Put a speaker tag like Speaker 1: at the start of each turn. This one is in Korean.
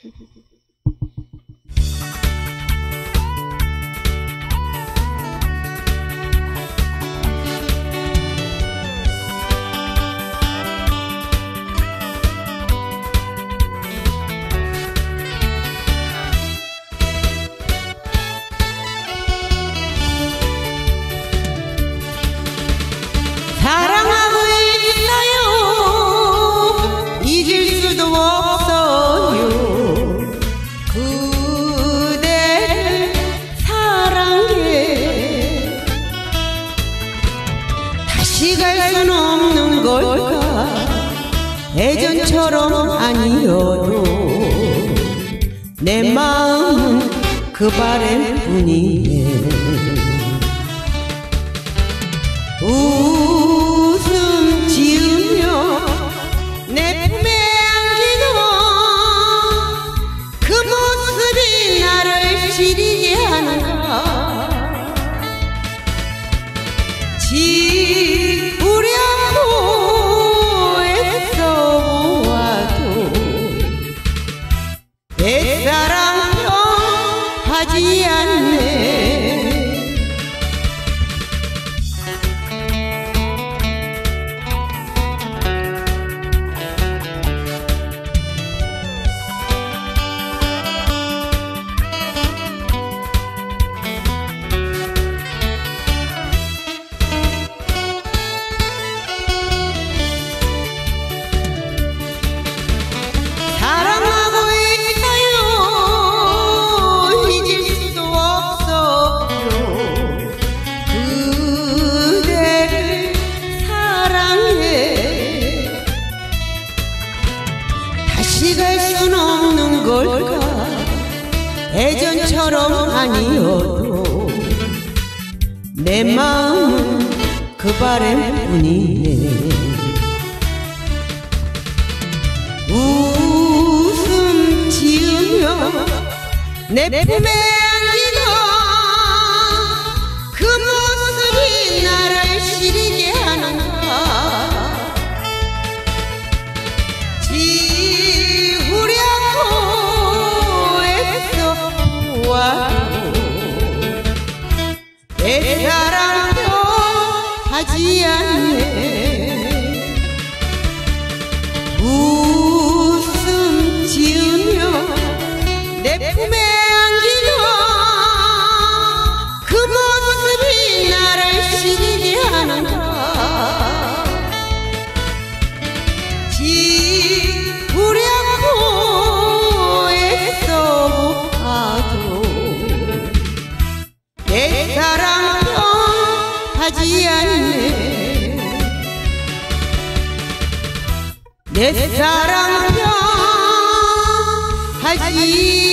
Speaker 1: 사랑하고 있어요. 잊을 수도 없어요. 그대를 사랑해. 다시 갈 수는 없는 걸까. 예전처럼 아니어도 내 마음은 그 바람뿐이네. 웃음 지으며 내 품에 안기던 그 모습이 나를 시리게 하는가. 지우려고 애써보아도 내 사랑도 하지 않네. 사랑하고 있어요. 잊을 수도 없어요. 그대를 사랑해. 다시 갈 수는 없는 걸까. 예전처럼 아니어도 내 마음은 그 바람뿐이네. 웃음 지으며 내 품에 안기던 그 모습이 나를 시리게 하는가. 지우려고 애써보아도 내 사랑도 하지 않네. 웃음 지으며 내 품에 안기던 그 모습이 나를 시리게 하는가. 지우려고 애써보아도 내 사랑도 하지 않네. 내 사랑도 하지